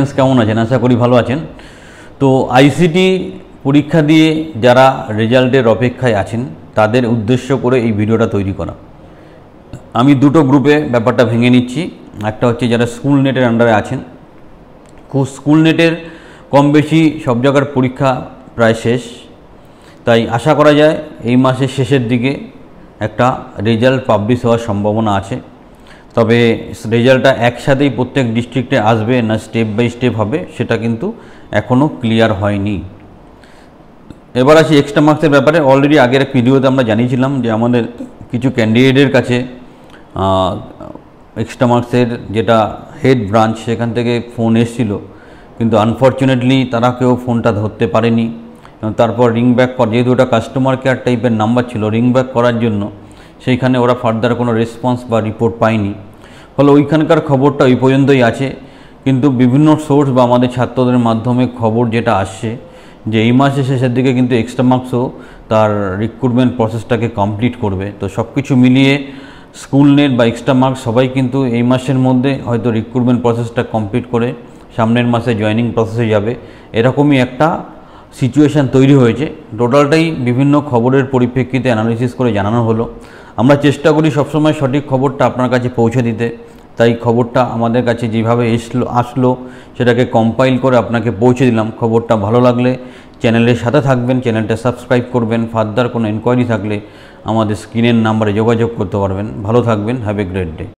Students কেমন আছেন? আশা করি ভালো আছেন। তো আইসিটি পরীক্ষা দিয়ে যারা রেজাল্টের অপেক্ষায় আছেন তাদের উদ্দেশ্য করে এই ভিডিওটা তৈরি করা। আমি দুটো গ্রুপে ব্যাপারটা ভেঙে নিচ্ছি। একটা হচ্ছে যারা স্কুল নেটের আন্ডারে আছেন, স্কুল নেটের কম বেশি সব জায়গার পরীক্ষা প্রায় শেষ, তাই আশা করা যায় এই মাসের শেষের দিকে একটা রেজাল্ট পাবলিশ হওয়ার সম্ভাবনা আছে। তবে রেজাল্টটা একসাথেই প্রত্যেক ডিস্ট্রিক্টে আসবে না স্টেপ বাই স্টেপ হবে সেটা কিন্তু এখনও ক্লিয়ার হয়নি। এবার আসি এক্সট্রা মার্কসের ব্যাপারে। অলরেডি আগের এক ভিডিওতে আমরা জানিয়েছিলাম যে আমাদের কিছু ক্যান্ডিডেটের কাছে এক্সট্রা মার্কসের যেটা হেড ব্রাঞ্চ সেখান থেকে ফোন এসেছিল, কিন্তু আনফর্চুনেটলি তারা কেউ ফোনটা ধরতে পারেনি। তারপর রিং ব্যাক যেহেতু ওটা কাস্টমার কেয়ার টাইপের নাম্বার ছিল, রিং ব্যাক করার জন্য সেইখানে ওরা ফার্দার কোনো রেসপন্স বা রিপোর্ট পায়নি। ফলে ওইখানকার খবরটা ওই পর্যন্তই আছে। কিন্তু বিভিন্ন সোর্স বা আমাদের ছাত্রদের মাধ্যমে খবর যেটা আসছে যে এই মাসের শেষের দিকে কিন্তু এক্সট্রা মার্কসও তার রিক্রুটমেন্ট প্রসেসটাকে কমপ্লিট করবে। তো সব কিছু মিলিয়ে স্কুল নেট বা এক্সট্রা মার্কস সবাই কিন্তু এই মাসের মধ্যে হয়তো রিক্রুটমেন্ট প্রসেসটা কমপ্লিট করে সামনের মাসে জয়েনিং প্রসেসে যাবে, এরকমই একটা সিচুয়েশান তৈরি হয়েছে। টোটালটাই বিভিন্ন খবরের পরিপ্রেক্ষিতে অ্যানালিসিস করে জানানো হলো। আমরা চেষ্টা করি সবসময় সঠিক খবরটা আপনার কাছে পৌঁছে দিতে, তাই খবরটা আমাদের কাছে যেভাবে আসলো সেটাকে কম্পাইল করে আপনাকে পৌঁছে দিলাম। খবরটা ভালো লাগলে চ্যানেলের সাথে থাকবেন, চ্যানেলটা সাবস্ক্রাইব করবেন। ফার্দার কোনো এনকোয়ারি থাকলে আমাদের স্ক্রিনের নাম্বারে যোগাযোগ করতে পারবেন। ভালো থাকবেন। Have a great day.